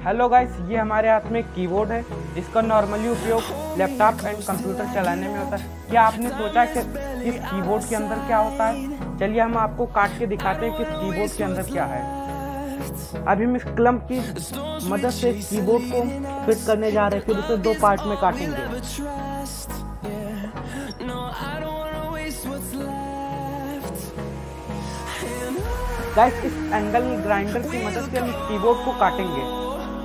Hello guys, ये हमारे हाथ में कीबोर्ड है जिसका नॉर्मली उपयोग लैपटॉप एंड कंप्यूटर चलाने में होता है। क्या आपने सोचा कि इस कीबोर्ड के अंदर क्या होता है? चलिए हम आपको काट के दिखाते हैं कि इस कीबोर्ड के अंदर क्या है। अभी हम इस क्लम्प की मदद से इस कीबोर्ड को फिट करने जा रहे हैं, फिर उसे दो पार्ट में काटेंगे। गाइस, इस एंगल ग्राइंडर की मदद से हम इस कीबोर्ड को काटेंगे।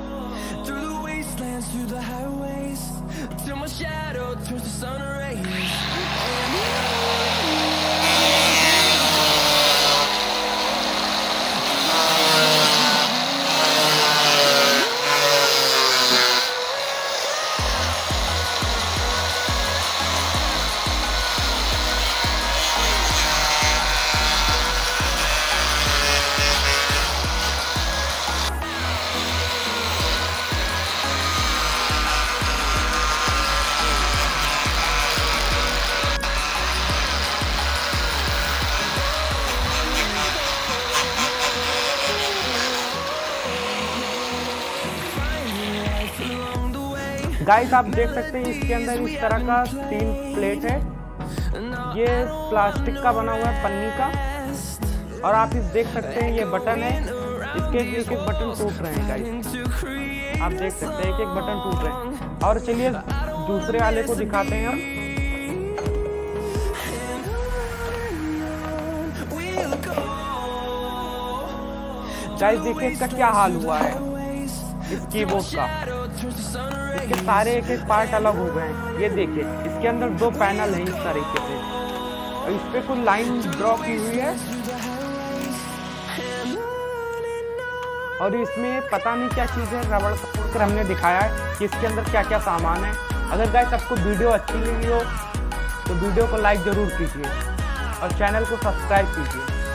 गाइस, आप देख सकते हैं इसके अंदर इस तरह का 3 प्लेट है। ये प्लास्टिक का बना हुआ है, पन्नी का। और आप इस देख सकते हैं ये बटन है, इसके एक एक बटन टूट रहे हैं। गाइस, आप देख सकते हैं एक एक बटन टूट रहे हैं। और चलिए दूसरे वाले को दिखाते हैं हम। गाइस, देखिए इसका क्या हाल हुआ है इस कीबोर्ड का। इसके सारे एक एक पार्ट अलग हो गए हैं। ये देखिए इसके अंदर 2 पैनल हैं इस तरीके से, और इस पे कुछ लाइन ड्रॉ की हुई है। और इसमें पता नहीं क्या चीज़ है, रबड़ का हमने दिखाया है कि इसके अंदर क्या क्या सामान है। अगर गाइस आपको वीडियो अच्छी लगी हो तो वीडियो को लाइक ज़रूर कीजिए और चैनल को सब्सक्राइब कीजिए।